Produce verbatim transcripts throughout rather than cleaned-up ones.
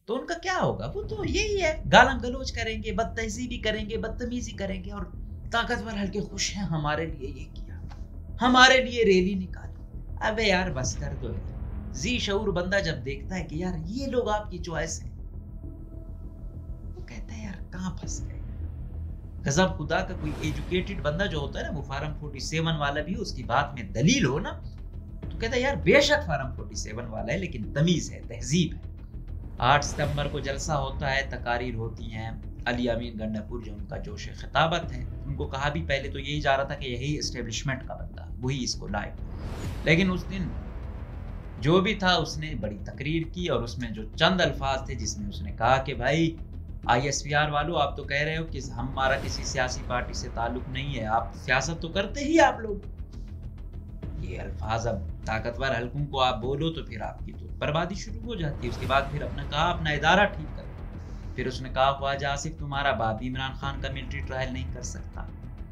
तो उनका क्या होगा? वो तो यही है, गालम गलोच करेंगे, बदतहजीबी करेंगे, बदतमीजी करेंगे, और ताकतवर हल्के खुश हैं हमारे लिए ये किया, हमारे लिए रैली निकाली। अबे यार बस कर दो यार। जी शऊर बंदा जब देखता है कि यार ये लोग आपकी चॉइस है, वो कहता है यार कहाँ फंस गए। गजब खुदा का कोई एजुकेटेड बंदा जो होता है ना, वो फार्म फोर्टी सेवन वाला भी हो, उसकी बात में दलील हो ना, तो कहता है यार बेशक फार्म फोर्टी सेवन वाला है, लेकिन तमीज है, तहजीब है। आठ सितंबर को जलसा होता है, तकारीर होती हैं। अली अमीन गंडापुर जो उनका जोश खिताबत है, उनको कहा भी पहले तो यही जा रहा था कि यही एस्टेब्लिशमेंट का बंदा, वही इसको लाए, लेकिन उस दिन जो भी था उसने बड़ी तकरीर की, और उसमें जो चंद अल्फाज थे जिसमें उसने कहा कि भाई आई एस पी आर वालों, आप तो कह रहे हो कि हमारा किसी सियासी पार्टी से ताल्लुक नहीं है, आप सियासत तो करते ही आप लोग। ये अल्फाज अब ताकतवर हल्कों को आप बोलो तो फिर आपकी तो बर्बादी शुरू हो जाती है। उसके बाद फिर अपने कहा अपना इदारा ठीक करो। फिर उसने कहा ख्वाजा आसिफ तुम्हारा बाप भी इमरान खान का मिलिट्री ट्रायल नहीं कर सकता।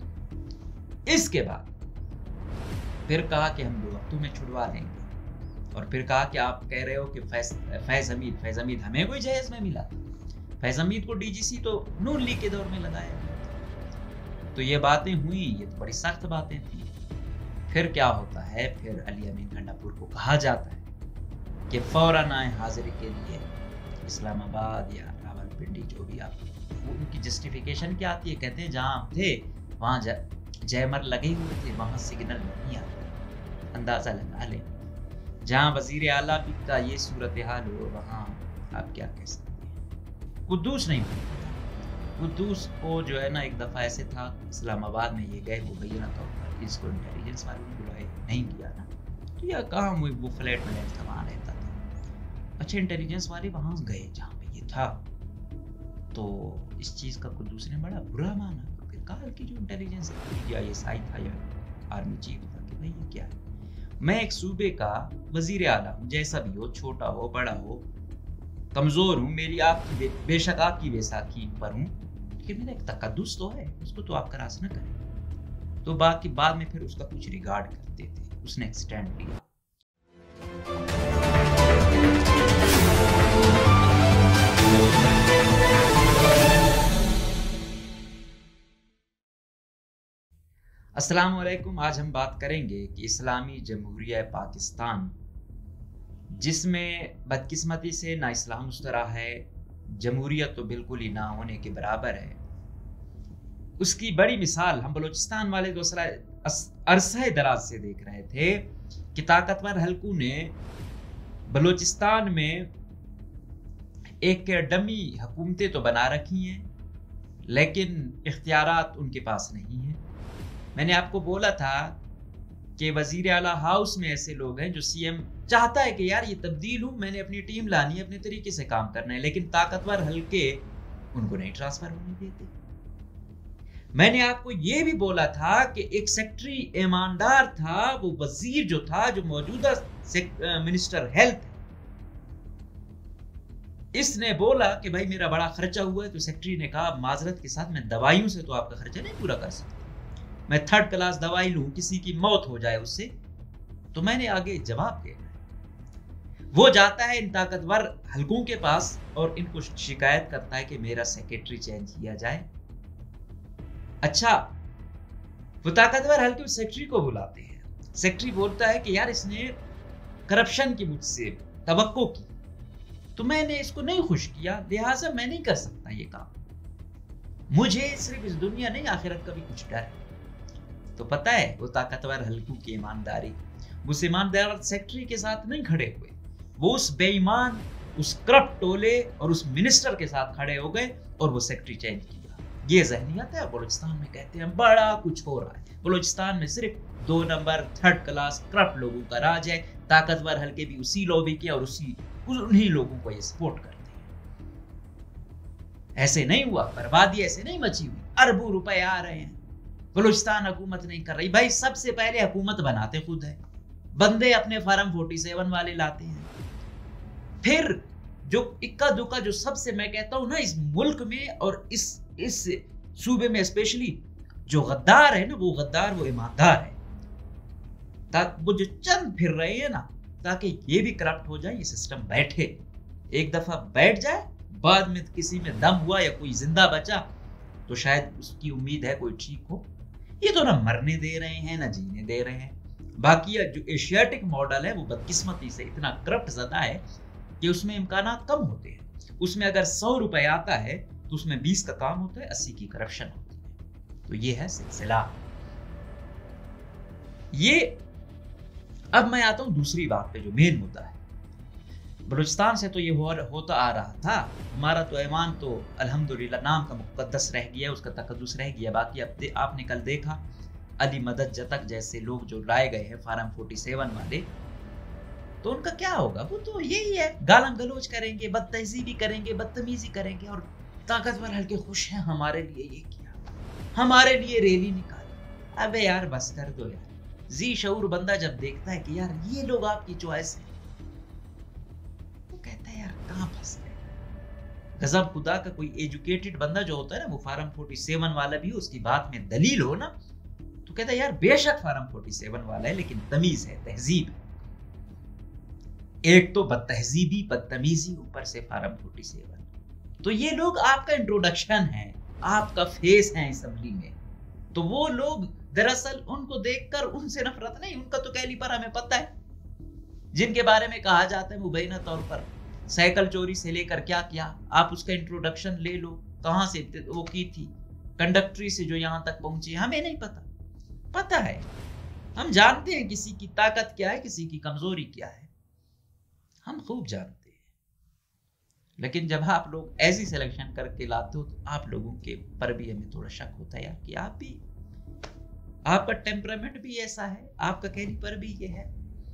इसके बाद फिर कहा कि हम लोग अब तुम्हें छुड़वा लेंगे, और फिर कहा कि आप कह रहे हो कि फैज फैज हमीद फैज हमीद हमें कोई जहेज में मिला। फैज हमीद को डी जी सी तो नून लीग के दौर में लगाया गया। तो ये बातें हुई, ये तो बड़ी सख्त बातें थी। फिर क्या होता है, फिर अली अमीन गंडापुर को कहा जाता है कि फौरन आए हाजिरी के लिए इस्लामाबाद या रावलपिंडी, जो भी आप। उनकी जस्टिफिकेशन क्या आती है, कहते हैं जहाँ आप थे वहाँ जयमर लगे हुए थे, वहाँ सिग्नल नहीं आया। अंदाजा लगा लें, जहाँ वजीर आला का ये सूरत हाल हो, वहाँ आप क्या कह सकते हैं। कुद्दूस नहीं था, कुद्दूस को जो है ना एक दफ़ा ऐसे था, इस्लामाबाद में ये गए, वो भैया तौर पर इसको इंटेलिजेंस वालों ने बुलाए, नहीं किया ना, तो यह कहाँ वो फ्लैट में रहता, वहाँ रहता था। अच्छा, इंटेलिजेंस वाले वहाँ गए जहाँ पे ये था, तो इस चीज़ का कुद्दूस ने बड़ा बुरा माना। तो फिर कहा कि जो इंटेलिजेंस या ये साई था या आर्मी चीफ था कि भाई ये क्या है, मैं एक सूबे का वजीर आला हूँ, जैसा भी हो, छोटा हो बड़ा हो, कमज़ोर हूँ, मेरी आपकी बे, बेशक आपकी बैसाखी पर हूँ, लेकिन मेरा एक तकद्दुस तो है, उसको तो आप क्रास न करें। तो बाकी बाद में फिर उसका कुछ रिगार्ड करते थे, उसने एक स्टैंड लिया। अस्सलाम वालेकुम। आज हम बात करेंगे कि इस्लामी जमहूरिया पाकिस्तान, जिसमें बदकिस्मती से ना इस्लाम उस तरह है, जमहूरियत तो बिल्कुल ही ना होने के बराबर है, उसकी बड़ी मिसाल हम बलूचिस्तान वाले तो अरसे दराज से देख रहे थे कि ताकतवर हल्कों ने बलूचिस्तान में एक डमी हुकूमतें तो बना रखी हैं, लेकिन इख्तियारात उनके पास नहीं है। मैंने आपको बोला था कि वजीर आला हाउस में ऐसे लोग हैं जो सीएम चाहता है कि यार ये तब्दील हूं, मैंने अपनी टीम लानी है, अपने तरीके से काम करना है, लेकिन ताकतवर हल्के उनको नहीं ट्रांसफर होने देते। मैंने आपको ये भी बोला था कि एक सेक्रेटरी ईमानदार था, वो वजीर जो था, जो मौजूदा मिनिस्टर हेल्थ, इसने बोला कि भाई मेरा बड़ा खर्चा हुआ है। तो सेक्रेटरी ने कहा माजरत के साथ, मैं दवाइयों से तो आपका खर्चा नहीं पूरा कर सकता, मैं थर्ड क्लास दवाई लूं, किसी की मौत हो जाए उससे, तो मैंने आगे जवाब दिया। वो जाता है इन ताकतवर हल्कों के पास और इनको शिकायत करता है कि मेरा सेक्रेटरी चेंज किया जाए। अच्छा, वो ताकतवर हल्के उस सेक्रेटरी को बुलाते हैं। सेक्रेटरी बोलता है कि यार इसने करप्शन की मुझसे तवक्को की, तो मैंने इसको नहीं खुश किया, लिहाजा मैं नहीं कर सकता ये काम, मुझे सिर्फ इस दुनिया नहीं आखिरत का भी कुछ डर है। तो पता है वो ताकतवर हल्कों की ईमानदारी, उस ईमानदार सेक्रेटरी के साथ नहीं खड़े हुए, वो उस बेईमान, उस करप्ट टोले और उस मिनिस्टर के साथ खड़े हो गए और वो सेक्रेटरी चेंज किया। ये ज़हनियत है। बलूचिस्तान में कहते हैं बड़ा कुछ हो रहा है, बलूचिस्तान में सिर्फ दो नंबर थर्ड क्लास करप्ट लोगों का राज है, ताकतवर हल्के भी उसी लॉबी के और उसी उन्हीं लोगों को ये सपोर्ट करते हैं। ऐसे नहीं हुआ, बर्बादी ऐसे नहीं मची हुई, अरबों रुपए आ रहे हैं, बलूचिस्तान हुकूमत नहीं कर रही। भाई सबसे पहले हुकूमत बनाते खुद है, बंदे अपने फार्म फोर्टी सेवन वाले लाते हैं, फिर जो इक्का दुक्का जो सबसे मैं कहता हूं ना इस मुल्क में और इस इस सूबे में स्पेशली जो गद्दार है ना, वो गद्दार वो ईमानदार है, ताकि वो जो चंद फिर रहे हैं ना, ताकि ये भी करप्ट हो जाए, ये सिस्टम बैठे। एक दफा बैठ जाए, बाद में किसी में दम हुआ या कोई जिंदा बचा तो शायद उसकी उम्मीद है कोई ठीक हो। ये तो ना मरने दे रहे हैं ना जीने दे रहे हैं। बाकी जो एशियाटिक मॉडल है वो बदकिस्मती से इतना करप्ट ज़्यादा है कि उसमें इम्कानात कम होते हैं। उसमें अगर सौ रुपए आता है तो उसमें बीस का काम होता है, अस्सी की करप्शन होती है। तो ये है सिलसिला। ये अब मैं आता हूं दूसरी बात पे जो मेन मुद्दा है। बलूचिस्तान से तो ये हो, होता आ रहा था। हमारा तो ऐवान तो अल्हम्दुलिल्लाह नाम का मुकद्दस रह गया, उसका तकद्दुस रह गया। बाकी अब दे, आपने कल देखा अली मदद जतक जैसे लोग जो लाए गए हैं फार्म सैंतालीस वाले, तो उनका क्या होगा? वो तो यही है, गालम गलोच करेंगे, बदतहजीबी करेंगे, बदतमीजी करेंगे और ताकतवर हल्के खुश हैं हमारे लिए ये किया, हमारे लिए रैली निकाली। अबे यार बस कर दो यार। जी शऊर बंदा जब देखता है कि यार ये लोग आपकी चॉइस है, वो कहता है यार कहां फंस गए। गजब खुदा का कोई एजुकेटेड बंदा जो होता है ना, वो फार्म सैंतालीस वाला भी उसकी बात में दलील हो ना, तो कहता है यार बेशक फार्म सैंतालीस वाला है लेकिन तमीज है, तहजीब है। एक तो बदतहजीबी बदतमीजी, ऊपर से फार्म सैंतालीस। तो ये लोग आपका इंट्रोडक्शन है, आपका फेस है असेंबली में। तो वो लोग दरअसल उनको देखकर उनसे नफरत नहीं, उनका तो कैलिपर हमें पता है, जिनके बारे में कहा जाता है मुबैना तौर पर साइकिल चोरी से लेकर क्या क्या, आप उसका इंट्रोडक्शन ले लो, कहां से वो की थी, कंडक्ट्री से जो यहां तक पहुंची, हमें नहीं पता। पता है, हम जानते हैं किसी की ताकत क्या है, किसी की कमजोरी क्या है, हम खूब जानते हैं। लेकिन जब आप लोग ऐसी सिलेक्शन करके लाते हो तो आप लोगों के पर भी हमें थोड़ा शक होता है यार कि आप भी, आपका टेम्परामेंट भी ऐसा है, आपका कैलिपर भी ये है।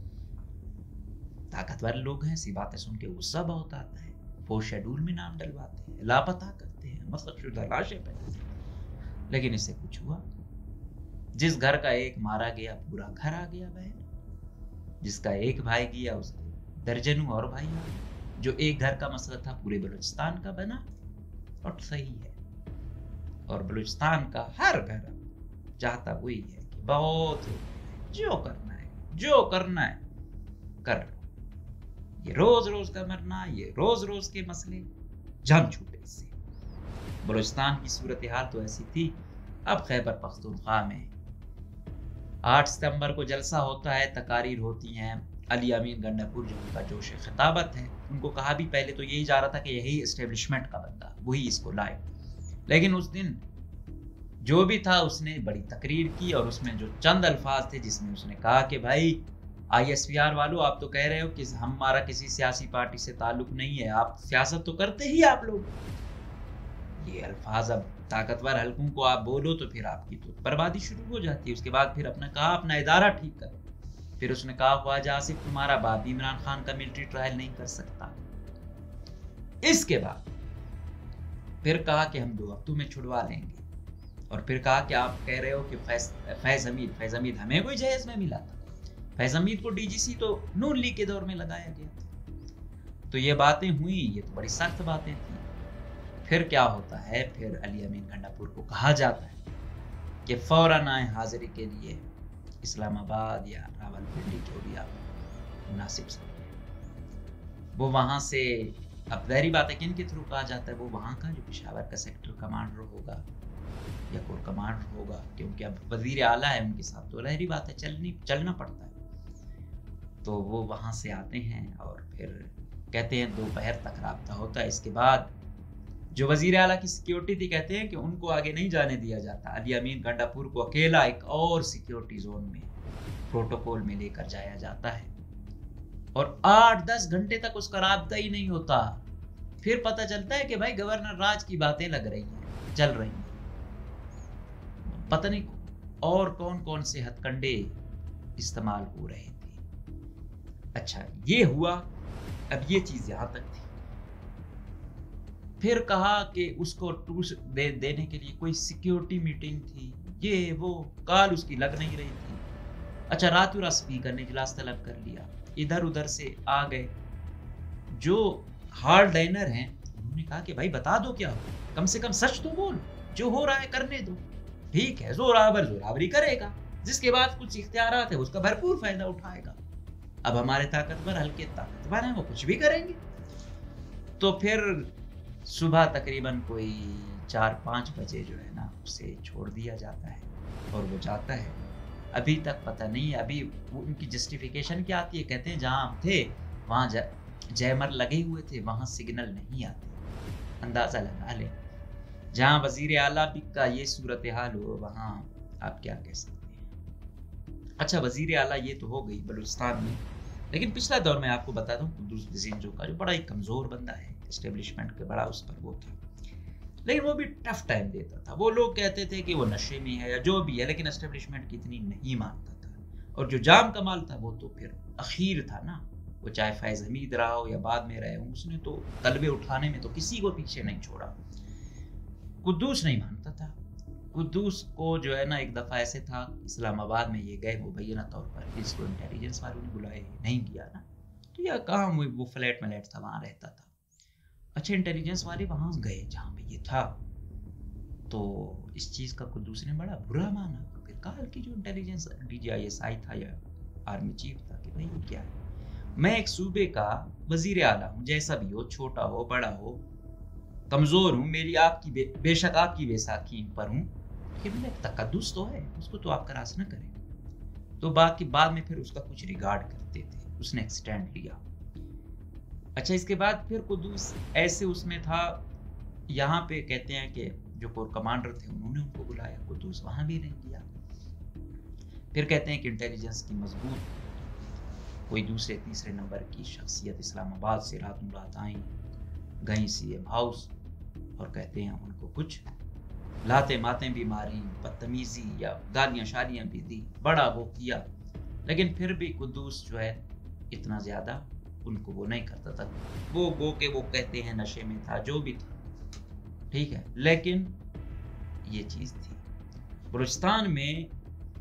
ताकतवर लोग हैं, ऐसी बातें सुन के गुस्सा बहुत आता है, फोर शेड्यूल में नाम डलवाते हैं, लापता करते हैं, मसलशुदा लाशें पहनते हैं। लेकिन इससे कुछ हुआ? जिस घर का एक मारा गया पूरा घर आ गया बहन, जिसका एक भाई गया उसके दर्जनों और भाई आ गए। जो एक घर का मसला था पूरे बलूचिस्तान का बना, और सही है। और बलूचिस्तान का हर घर चाहता वही है कि बहुत जो करना है जो करना है कर लो। ये रोज रोज का मरना, ये रोज रोज के मसले, जम छूटे इससे। बलूचिस्तान की सूरत हाल तो ऐसी थी। अब खैबर पख्तूनख्वा में आठ सितंबर को जलसा होता है, तकारीर होती हैं। अली अमीन गंडापुर जो उनका जोश खिताबत है, उनको कहा भी पहले तो यही जा रहा था कि यही एस्टेब्लिशमेंट का बंदा, वही इसको लाए। लेकिन उस दिन जो भी था उसने बड़ी तकरीर की, और उसमें जो चंद अल्फाज थे जिसमें उसने कहा कि भाई आई एस पी आर वालों, आप तो कह रहे हो कि हमारा किसी सियासी पार्टी से ताल्लुक नहीं है, आप सियासत तो करते ही आप लोग। ये अल्फाज अब ताकतवर हल्कों को आप बोलो तो फिर आपकी तो बर्बादी शुरू हो जाती है। उसके बाद फिर अपना कहा अपना इदारा ठीक करो। फिर उसने कहा ख्वाजा आसिफ तुम्हारा बाप इमरान खान का मिलिट्री ट्रायल नहीं कर सकता। इसके बाद फिर कहा कि हम दो हफ्तों में छुड़वा लेंगे, और फिर कहा कि आप कह रहे हो कि फैज फैज हमीद फैज हमीद हमें कोई जहेज में मिला था। फैज हमीद को डी जी सी तो नून लीग के दौर में लगाया गया था। तो ये बातें हुई, ये तो बड़ी सख्त बातें थी। फिर क्या होता है, फिर अली अमीन गंडापुर को कहा जाता है कि फौरन आए हाजिरी के लिए इस्लामाबाद या रावलपिंडी, जो भी आप मुनासिब समझें। वो वहाँ से, अब ज़ाहिर बात है किन के थ्रू कहा जाता है, वो वहाँ का जो पेशावर का सेक्टर कमांडर होगा या कोर कमांडर होगा, क्योंकि अब वजीर आला है उनके साथ, तो ज़ाहिर बात है चलनी चलना पड़ता है। तो वो वहाँ से आते हैं और फिर कहते हैं दोपहर तक राब्ता होता है। इसके बाद जो वजीर आला की सिक्योरिटी थी, कहते हैं कि उनको आगे नहीं जाने दिया जाता। अली अमीन गंडापुर को अकेला एक और सिक्योरिटी जोन में प्रोटोकॉल में लेकर जाया जाता है, और आठ दस घंटे तक उसका राब्ता ही नहीं होता। फिर पता चलता है कि भाई गवर्नर राज की बातें लग रही हैं, चल रही हैं, पता नहीं और कौन कौन से हथकंडे इस्तेमाल हो रहे थे। अच्छा ये हुआ, अब ये चीज यहां तक थी। फिर कहा कि उसको टूस दे देने के लिए कोई सिक्योरिटी मीटिंग थी, ये वो, काल उसकी लग नहीं रही थी। अच्छा रातों रात स्पीकर ने इजलास तलब कर लिया, इधर उधर से आ गए जो हार्ड लाइनर हैं, उन्होंने कहा कि भाई बता दो क्या हो, कम से कम सच तो बोल, जो हो रहा है करने दो। ठीक है, जोरावर जोरावरी करेगा, जिसके बाद कुछ इख्तियारात है उसका भरपूर फायदा उठाएगा। अब हमारे ताकतवर हल्के ताकतवर हैं, वो कुछ भी करेंगे। तो फिर सुबह तकरीबन कोई चार पाँच बजे जो है ना उसे छोड़ दिया जाता है और वो जाता है। अभी तक पता नहीं, अभी वो उनकी जस्टिफिकेशन क्या आती है, कहते हैं जहाँ हम थे वहाँ जैमर लगे हुए थे, वहाँ सिग्नल नहीं आते। अंदाज़ा लगा लें, जहाँ वजीर आला भी का ये सूरत हाल हो वहाँ आप क्या कह सकते हैं। अच्छा, वजीर आला ये तो हो गई बलूचिस्तान में, लेकिन पिछला दौर में आपको बता दूं कुद्दूस ज़िंजो का जो बड़ा ही कमज़ोर बंदा है, एस्टेब्लिशमेंट के बड़ा उस पर वो था, लेकिन वो भी टफ टाइम देता था। वो लोग कहते थे कि वो नशे में है या जो भी है, लेकिन एस्टेब्लिशमेंट की इतनी नहीं मानता था। और जो जाम कमाल था वो तो फिर अखीर था ना, वो चाहे फैज़ हमीद रहा हो या बाद में रहे हो, उसने तो तलबे उठाने में तो किसी को पीछे नहीं छोड़ा। कुद्दूस नहीं मानता था। कुद्दूस को जो है ना एक दफ़ा ऐसे था, इस्लामाबाद में ये गए मुबैना तौर पर, इसको इंटेलिजेंस वालों ने बुलाए, नहीं किया ना, तो यह कहाँ वो फ्लैट मलैट था वहाँ रहता था। अच्छा, इंटेलिजेंस वाले वहाँ गए जहाँ पे ये था, तो इस चीज़ का कुद्दूस ने बड़ा बुरा माना। फिर कहा कि जो intelligence D G I S I था या आर्मी चीफ था कि भाई ये क्या है, मैं एक सूबे का वजीर आला हूँ, जैसा भी हो, छोटा हो बड़ा हो, कमज़ोर हूँ, मेरी आपकी बे, बेशक आपकी बैसाखी पर हूँ, कि मेरा तकद्दुस तो है, उसको तो आप क्रास न करें। तो बात की बाद में फिर उसका कुछ रिगार्ड करते थे, उसने एक स्टैंड लिया। अच्छा, इसके बाद फिर कुद्दूस ऐसे उसमें था, यहाँ पे कहते हैं कि जो कोर कमांडर थे उन्होंने उनको बुलाया, कुद्दूस वहाँ भी नहीं गया। फिर कहते हैं कि इंटेलिजेंस की मजबूत कोई दूसरे तीसरे नंबर की शख्सियत इस्लामाबाद से रातों रात आई, गई सी एम हाउस, और कहते हैं उनको कुछ लाते माते भी मारी, बदतमीजी या गालियाँ शालियाँ भी दी, बड़ा वो किया, लेकिन फिर भी कुद्दूस जो है इतना ज़्यादा उनको वो नहीं करता था। वो गो के वो कहते हैं नशे में था, जो भी था, ठीक है, लेकिन ये चीज़ थी। बलूचिस्तान में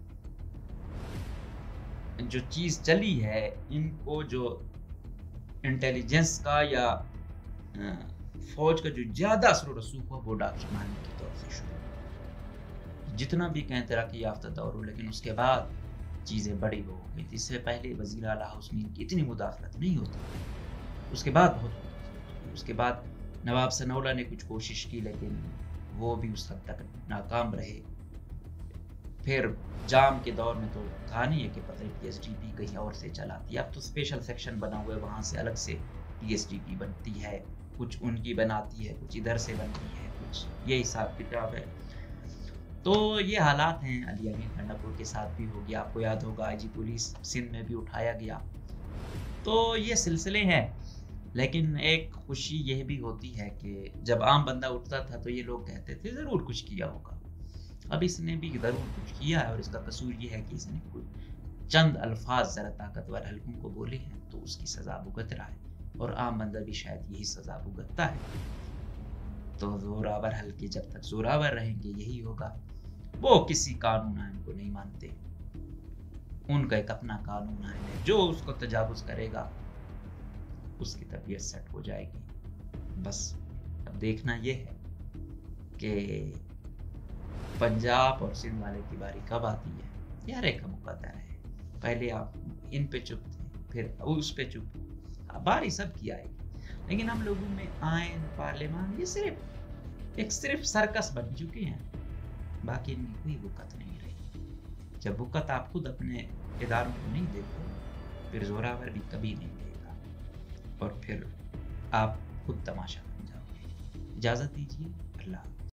जो चीज़ चली है, इनको जो इंटेलिजेंस का या फौज का जो ज़्यादा असर रसूख हुआ वो डॉक्टर मानी के तौर से शुरू, जितना भी कहें तरक्की याफ्ता दौर हो, लेकिन उसके बाद चीज़ें बड़ी वो हो गई थी। इससे पहले वज़ीर आला हाउस में इनकी इतनी मुदाखलत नहीं होती, उसके बाद बहुत होती। उसके बाद नवाब सनौला ने कुछ कोशिश की, लेकिन वो भी उस हद तक नाकाम रहे। फिर जाम के दौर में तो था नहीं है कि पता नहीं पी एस डी पी कहीं और से चलाती है, अब तो स्पेशल सेक्शन बना हुआ है, वहाँ से अलग से पी एस डी पी बनती है, कुछ उनकी बनाती है, कुछ इधर से बनती है, कुछ ये हिसाब किताब है। तो ये हालात हैं। अली अमीन खंडापुर के साथ भी हो गया, आपको याद होगा आई जी पुलिस सिंध में भी उठाया गया। तो ये सिलसिले हैं, लेकिन एक खुशी यह भी होती है कि जब आम बंदा उठता था तो ये लोग कहते थे ज़रूर कुछ किया होगा। अब इसने भी ज़रूर कुछ किया है, और इसका कसूर ये है कि इसने कुछ चंद अल्फाज ज़रा ताकतवर हल्कों को बोले हैं, तो उसकी सज़ा भुगत रहा है, और आम बंदा भी शायद यही सज़ा भुगतता है। तो जोरावर हल्के जब तक जोरावर रहेंगे यही होगा। वो किसी कानून आइन को नहीं मानते, उनका एक अपना कानून आइन है, जो उसको तजावुज़ करेगा उसकी तबीयत सेट हो जाएगी। बस अब देखना ये है कि पंजाब और सिंध वाले की बारी कब आती है। यार एक मुकद्दर है, पहले आप इन पे चुप थे, फिर उस पे चुप, बारी सब की आएगी। लेकिन हम लोगों में आइन पार्लियामान ये सिर्फ एक सिर्फ सर्कस बन चुके हैं, बाकी इनकी कोई वक़्त नहीं रही। जब वक़्त आप खुद अपने इदारों को नहीं देते, फिर जोरावर भी कभी नहीं देगा, और फिर आप खुद तमाशा बन जाओगे। इजाज़त दीजिए, अल्लाह।